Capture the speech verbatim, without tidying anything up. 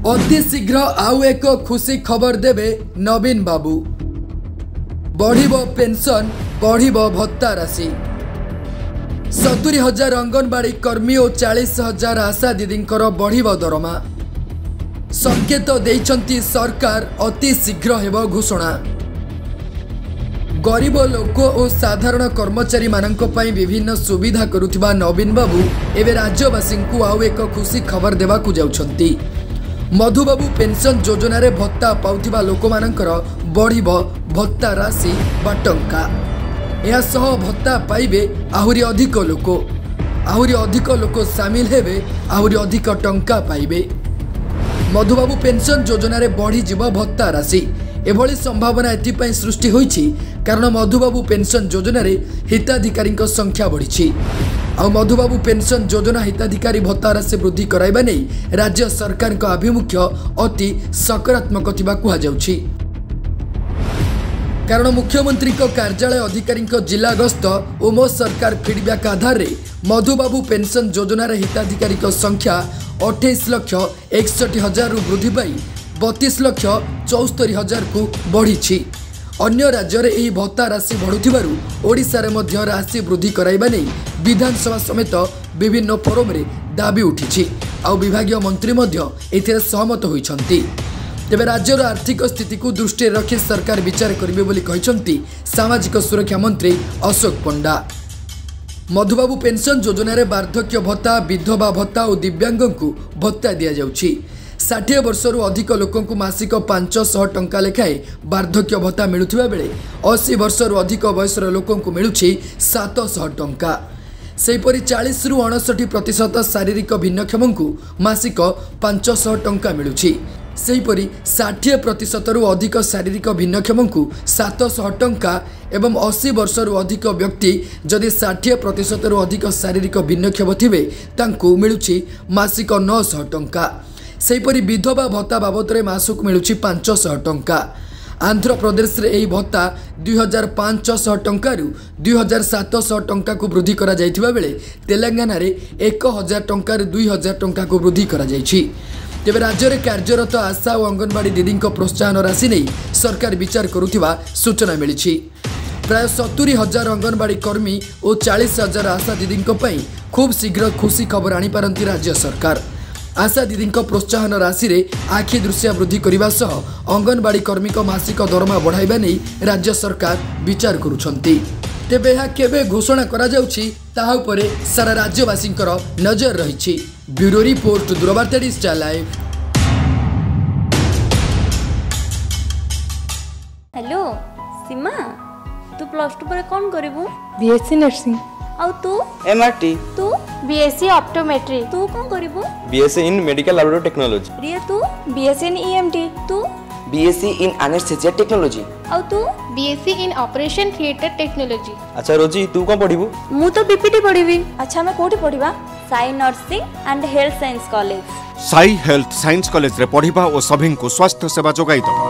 अति शीघ्र आउ एक खुशी खबर देवे नवीन बाबू। बढ़िबो पेंशन, बढ़िबो भत्ता राशि। सतुरी हजार अंगनवाड़ी कर्मी और चालीस हजार आशा दीदींकर बढ़िबो दरमा। संकेत देइछंती सरकार, अति शीघ्र हेबो घोषणा। गरीब लोक और साधारण कर्मचारी मानक पई विभिन्न सुविधा करुथिबा नवीन बाबू एवं राज्यवासी को आउ एक खुशी खबर देवाकू जाउछंती। मधुबाबू पेंशन योजना रे भत्ता पाउथिबा लोक मानकर बढ़िबो भत्ता राशि बा टंका। या सह भत्ता पाइबे आहुरी अधिक लोक, आहुरी अधिक लोक सामिल हेबे, आहुरी अधिक टंका पाइबे। मधुबाबू पेंशन योजना रे बढ़ी जीव भत्ता राशि। एभली संभावना एथिपाई सृष्टि होईछि कारण मधुबाबू पेंशन योजना रे हिताधिकारी संख्या बढ़ी। आ मधुबाबू पेंशन योजना हिताधिकारी भत्ता राशि वृद्धि कराइबा नै राज्य सरकार का आभिमुख्य अति सकारात्मक थिबा कुहा जाउछि। कारण मुख्यमंत्री को कार्यालय अधिकारी जिला गस्त और मो सरकार फीडबैक आधार रे मधुबाबू पेंशन योजना रे हिताधिकारी संख्या अठाईस लक्ष एकसठ हजार वृद्धि पाई बतीस लक्ष चौस्तरी हजार को बढ़ी। अन्य राज्य में यह भत्ता राशि बढ़ुथिबारु ओडिशा रे मध्य राशि वृद्धि कराइबा नै विधानसभा समेत विभिन्न फोरम रे दाबी उठिछि। आ विभागीय मंत्री मध्य एथिरे सहमत होइछंती। तेबे राज्यर आर्थिक स्थिति को दृष्टि रखी सरकार विचार करिवे बोली कहिछंती सामाजिक सुरक्षा मंत्री अशोक पंडा। मधुबाबू पेंशन योजना रे वार्धक्य भत्ता, विधवा भत्ता और दिव्यांग को भत्ता दिया जाउछि। षाठी वर्ष रु अधिक लोक मासिक पांच सौ टंका लेखाए वार्धक्य भत्ता मिलुथिबा बेले अस्सी वर्ष रु अधिक बयसर लोक मिलुछि सात सौ टंका। सेहीपरि चालीस रु अड़सठ प्रतिशत शारीरिक भिन्नक्षम को मासिक पांच सौ टंका मिलुछि। सेहीपरि षाठी प्रतिशत रु अधिक शारीरिक भिन्नक्षम को सात सौ टंका एवं अस्सी वर्ष रु अधिक व्यक्ति जदि षाठी प्रतिशत रु अधिक शारीरिक भिन्नक्षम थिबे तांकु मिलुछि मासिक नौ सौ टंका। सेहीपरि विधवा भत्ता बाबद में मासक मिलुछि पांच सौ टंका। आंध्र प्रदेश रे एही भत्ता दुई हजार पांच सौ टंका रु दुई हजार सात सौ टंका को वृद्धि करा जायथिबा बेले तेलंगाना रे एक हजार टंका रु दुई हजार टंका को वृद्धि करा जायछि। तेबे राज्य में कार्यरत आशा और अंगनवाड़ी दीदी प्रोत्साहन राशि नहीं सरकार विचार करुथिबा सूचना मिली। प्राय सतुरी हजार अंगनवाड़ी कर्मी और चालीस हजार आशा दीदी खूब शीघ्र खुशी खबर आनीपारती राज्य सरकार। आशा दीदी प्रोत्साहन राशि रे आखि दृश्य वृद्धि करने सह अंगनवाड़ी कर्मी मासिक दरमा बढ़ाइबा नहीं राज्य सरकार विचार करुछंती। तेबे यह केबे घोषणा करा जाउछि ताहा उपरे सारा राज्यवासी नजर रही। ब्यूरो रिपोर्ट, दूरवार्ता डिजिटल लाइव। हेलो सीमा, तू प्लस टू पर कौन करिवु? BSc nursing. और तू? एमआरटी। तू? BSc optometry. तू कौन करिवु? BSc in medical laboratory technology. Riya तू? BSc in EMT. तू? BSc in anaesthesia technology. और तू? BSc in operation theatre technology. अच्छा रोजी, तू कौन पढ़िबु? मु तो बीपीटी पढ़िबी। अच्छा मैं कोठी पढ़िबा? Sai nursing and health science college. Sai health science college रे पढ़िबा और सभी को स्वास्थ्य सेवा जोगाई दबा।